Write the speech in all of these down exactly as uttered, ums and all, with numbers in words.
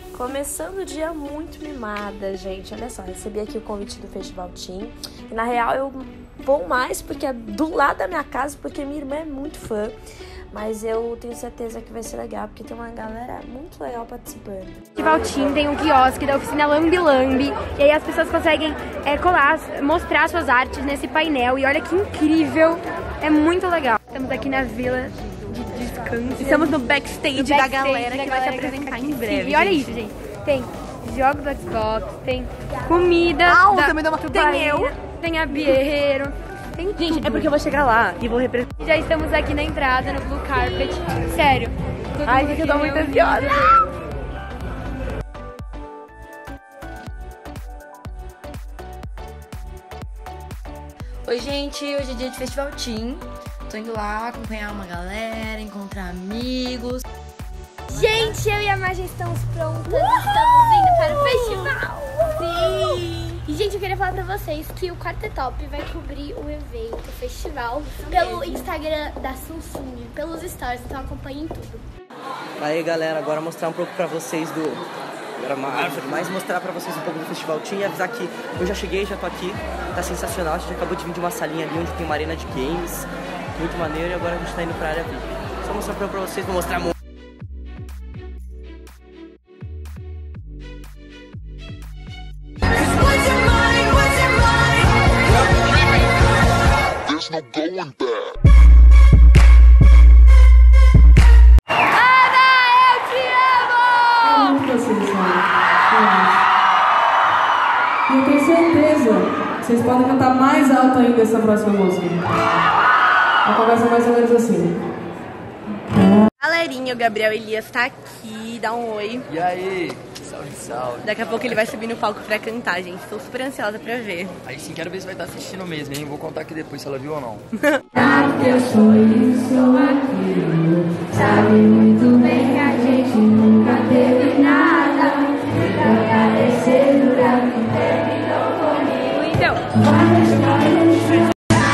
Começando o dia muito mimada, gente. Olha só, recebi aqui o convite do Festival Teen. E na real eu vou mais porque é do lado da minha casa, porque minha irmã é muito fã. Mas eu tenho certeza que vai ser legal, porque tem uma galera muito legal participando. O Festival Teen tem um quiosque da oficina Lambi Lambi. E aí as pessoas conseguem é, colar, mostrar suas artes nesse painel. E olha que incrível, é muito legal. Estamos aqui na Vila de Descanso. Estamos no backstage, no da backstage galera da que galera vai se apresentar em breve. Sim, e olha gente. isso, gente. Tem jogos do Xbox, tem comida. Ah, da também dá uma Tubaína, tem eu. Tem a Bierreiro. Tem Gente, tudo. é porque eu vou chegar lá e vou representar. Já estamos aqui na entrada, no Blue Carpet. Sério. Ai, gente, eu tô muito ansiosa. Oi, gente, hoje é dia de Festival Teen. Tô indo lá acompanhar uma galera, encontrar amigos. Gente, eu e a Margem estamos prontas, estamos indo para o festival. Sim! E, gente, eu queria falar pra vocês que o Quartetop vai cobrir o evento, o festival, pelo Instagram da Samsung, pelos stories, então acompanhem tudo. Aí, galera, agora mostrar um pouco pra vocês do... Agora mais mostrar pra vocês um pouco do Festival Teen e avisar que eu já cheguei, já tô aqui, tá sensacional, a gente acabou de vir de uma salinha ali onde tem uma arena de games, muito maneiro, e agora a gente tá indo pra área V I P. Só mostrar pra vocês, vou mostrar muito. There's no going back. E eu tenho certeza que vocês podem cantar mais alto ainda essa próxima música. A conversa é mais ou menos assim. Galerinha, o Gabriel Elias tá aqui, dá um oi. E aí? Salve, salve. Daqui a pouco ele vai subir no palco pra cantar, gente. Tô super ansiosa pra ver. Aí sim, quero ver se vai estar assistindo mesmo, hein? Vou contar aqui depois se ela viu ou não. Eu sou isso, sou aquilo. Sabe muito bem que a gente nunca teve nada. Fica parecendo que terminou comigo. Então.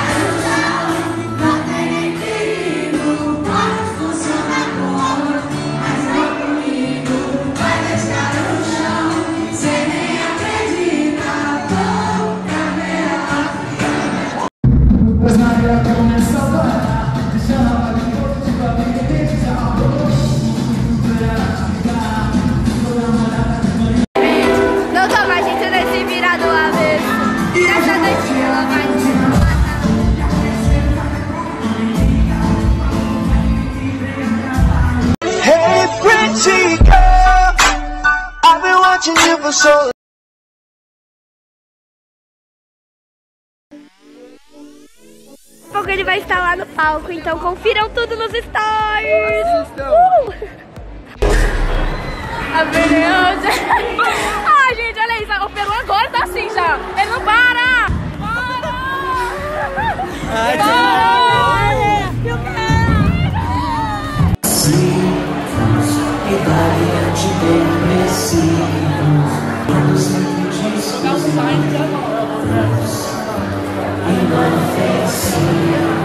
Não tô mais gente nesse virado avesso. Nessa daqui ela vai Hey pretty girl, I've been watching you for so long. Daqui a pouco ele vai estar lá no palco, então confiram tudo nos stories! Uh! A beleza! Ah, gente, olha isso, o Peru agora tá assim já! Ele não para! Para! Ai, para! Eu quero! Sintos e variante depressivos, todos muito discos inofensivos.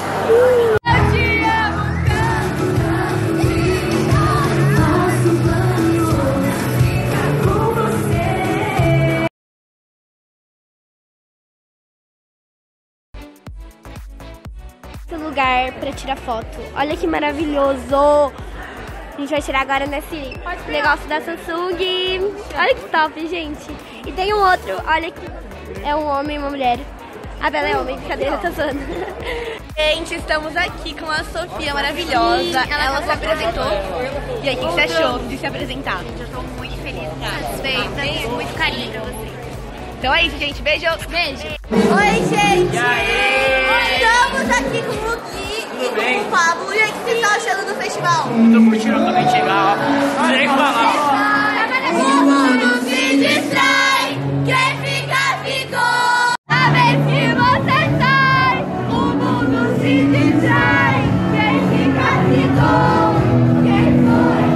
lugar pra tirar foto. Olha que maravilhoso! A gente vai tirar agora nesse negócio da Samsung. Olha que top, gente. E tem um outro, olha que é um homem e uma mulher. A Bela é homem, brincadeira, tô zoando. Gente, estamos aqui com a Sofia maravilhosa. Sim, ela ela se apresentou. E aí, o que você achou de se apresentar? Eu tô muito feliz, satisfeita, muito carinho pra você. Então é isso, gente. Beijo. Beijo. Oi, gente. E aí? Estamos aqui com o Luqui e com o Pablo. E aí, o que vocês estão achando do festival? Eu tô curtindo, acabei de chegar. Olha aí, falar. O mundo se distrai, quem fica, ficou. A vez que você sai, o mundo se distrai, quem fica, ficou. Quem foi?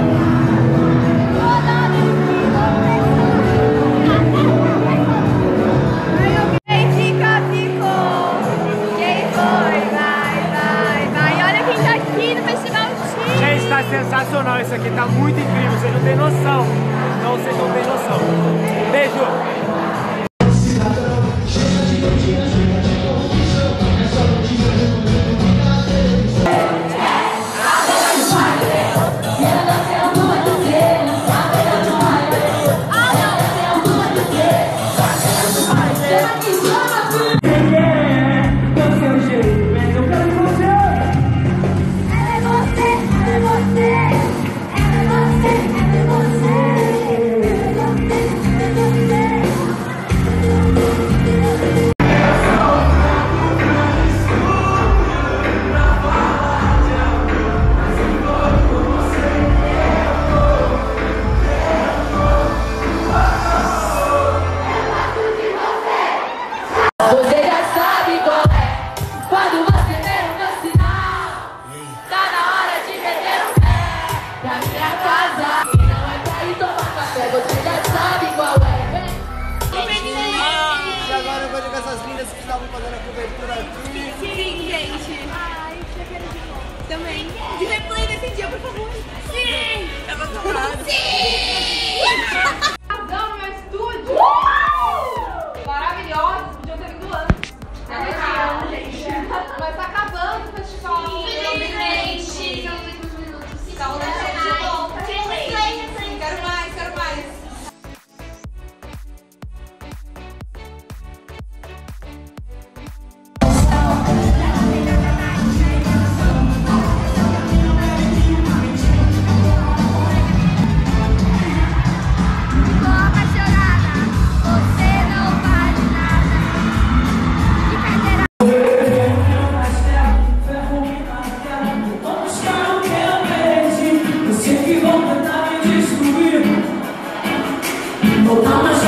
Quem fica, ficou. Quem foi? Vai, vai, vai. Olha quem tá aqui no Festival Teen. Gente, tá sensacional isso aqui, tá muito incrível, vocês não têm noção. Então vocês não têm noção. Beijo! Você já sabe qual é. Quando você der o meu sinal, tá na hora de meter o pé pra minha casa. E não é pra ir tomar café. Você já sabe qual é. E agora eu vou jogar essas lindas que estavam fazendo a cobertura aqui. Sim, gente. Ai, já quero de novo. Também. De replay desse dia, por favor. Sim! Eu vou comprar. Sim! Casão no meu estúdio. Maravilhosos. Podiam ter vindo antes. É legal, gente. Mas tá acabando o festival. Infelizmente. Saúde. Quero mais, quero mais. Voltar mais